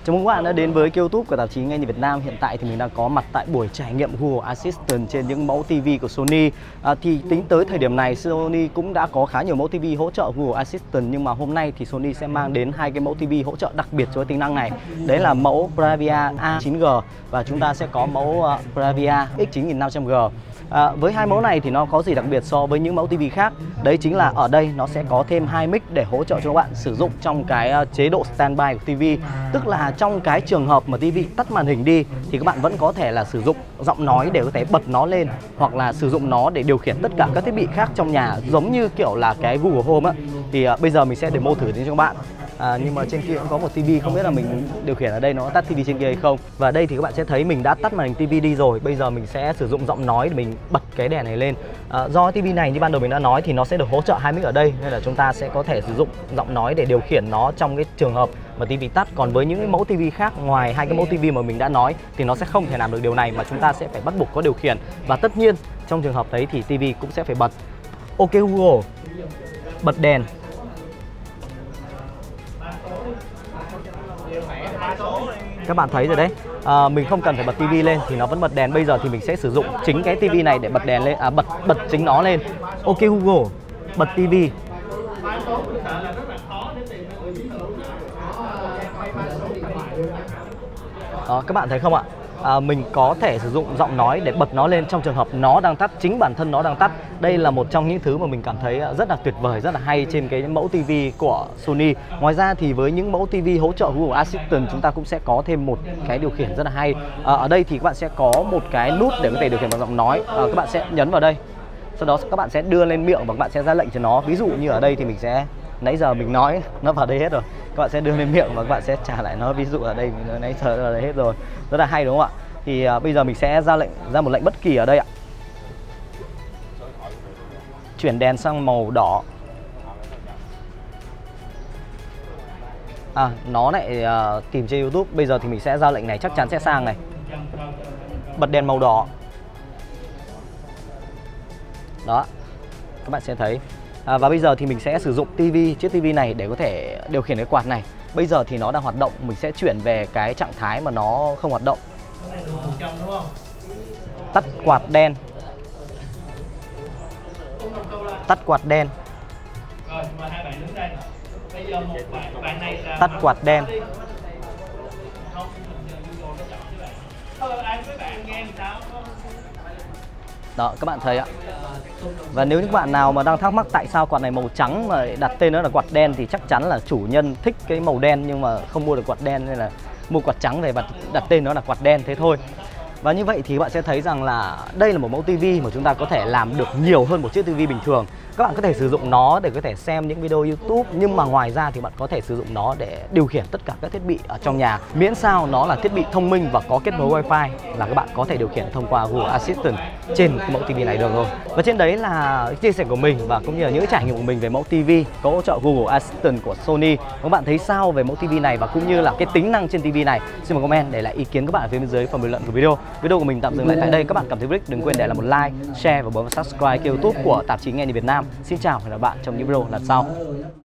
Chào mừng các bạn đã đến với kênh YouTube của tạp chí Nghe Nhìn Việt Nam. Hiện tại thì mình đang có mặt tại buổi trải nghiệm Google Assistant trên những mẫu TV của Sony. Thì tính tới thời điểm này, Sony cũng đã có khá nhiều mẫu TV hỗ trợ Google Assistant, nhưng mà hôm nay thì Sony sẽ mang đến hai cái mẫu TV hỗ trợ đặc biệt cho tính năng này. Đấy là mẫu Bravia A9G và chúng ta sẽ có mẫu Bravia X9500G. Với hai mẫu này thì nó có gì đặc biệt so với những mẫu TV khác? Đấy chính là ở đây nó sẽ có thêm hai mic để hỗ trợ cho các bạn sử dụng trong cái chế độ standby của TV. Tức là trong cái trường hợp mà TV tắt màn hình đi thì các bạn vẫn có thể là sử dụng giọng nói để có thể bật nó lên, hoặc là sử dụng nó để điều khiển tất cả các thiết bị khác trong nhà, giống như kiểu là cái Google Home á. Thì bây giờ mình sẽ demo thử đến cho các bạn. Nhưng mà trên kia cũng có một TV, không biết là mình điều khiển ở đây nó tắt TV trên kia hay không. Và đây thì các bạn sẽ thấy mình đã tắt màn hình TV đi rồi. Bây giờ mình sẽ sử dụng giọng nói để mình bật cái đèn này lên. Do TV này như ban đầu mình đã nói thì nó sẽ được hỗ trợ hai mic ở đây, nên là chúng ta sẽ có thể sử dụng giọng nói để điều khiển nó trong cái trường hợp mà TV tắt. Còn với những cái mẫu TV khác ngoài hai cái mẫu TV mà mình đã nói thì nó sẽ không thể làm được điều này, mà chúng ta sẽ phải bắt buộc có điều khiển. Và tất nhiên trong trường hợp đấy thì TV cũng sẽ phải bật. Ok Google, bật đèn. Các bạn thấy rồi đấy, mình không cần phải bật TV lên thì nó vẫn bật đèn. Bây giờ thì mình sẽ sử dụng chính cái TV này để bật đèn lên, bật chính nó lên. Ok Google, bật TV. Đó, các bạn thấy không ạ? Mình có thể sử dụng giọng nói để bật nó lên trong trường hợp nó đang tắt, chính bản thân nó đang tắt. Đây là một trong những thứ mà mình cảm thấy rất là tuyệt vời, rất là hay trên cái mẫu TV của Sony. Ngoài ra thì với những mẫu TV hỗ trợ Google Assistant, chúng ta cũng sẽ có thêm một cái điều khiển rất là hay. Ở đây thì các bạn sẽ có một cái nút để có thể điều khiển bằng giọng nói. Các bạn sẽ nhấn vào đây, sau đó các bạn sẽ đưa lên miệng và các bạn sẽ ra lệnh cho nó. Ví dụ như ở đây thì mình sẽ, nãy giờ mình nói nó vào đây hết rồi, các bạn sẽ đưa lên miệng và các bạn sẽ trả lại nó. Ví dụ ở đây mình nãy giờ vào đây hết rồi, rất là hay đúng không ạ? Thì bây giờ mình sẽ ra một lệnh bất kỳ ở đây ạ. Chuyển đèn sang màu đỏ. Nó lại tìm trên YouTube. Bây giờ thì mình sẽ ra lệnh này, chắc chắn sẽ sang này. Bật đèn màu đỏ. Đó, các bạn sẽ thấy. Và bây giờ thì mình sẽ sử dụng chiếc TV này để có thể điều khiển cái quạt này. Bây giờ thì nó đang hoạt động, mình sẽ chuyển về cái trạng thái mà nó không hoạt động. Tắt quạt đen. Tắt quạt đen. Tắt quạt đen. Đó, các bạn thấy ạ. Và nếu những bạn nào mà đang thắc mắc tại sao quạt này màu trắng mà đặt tên nó là quạt đen thì chắc chắn là chủ nhân thích cái màu đen nhưng mà không mua được quạt đen, nên là mua quạt trắng về và đặt tên nó là quạt đen, thế thôi. Và như vậy thì các bạn sẽ thấy rằng là đây là một mẫu TV mà chúng ta có thể làm được nhiều hơn một chiếc TV bình thường. Các bạn có thể sử dụng nó để có thể xem những video YouTube, nhưng mà ngoài ra thì bạn có thể sử dụng nó để điều khiển tất cả các thiết bị ở trong nhà. Miễn sao nó là thiết bị thông minh và có kết nối Wi-Fi là các bạn có thể điều khiển thông qua Google Assistant trên cái mẫu TV này được rồi. Và trên đấy là chia sẻ của mình và cũng như là những trải nghiệm của mình về mẫu TV có hỗ trợ Google Assistant của Sony. Các bạn thấy sao về mẫu TV này và cũng như là cái tính năng trên TV này? Xin mời comment để lại ý kiến các bạn ở phía bên dưới phần bình luận của video. Video của mình tạm dừng lại tại đây. Các bạn cảm thấy thích đừng quên để lại một like, share và bấm subscribe kênh YouTube của tạp chí Nghe Nhìn Việt Nam. Xin chào và hẹn gặp lại bạn trong những video lần sau.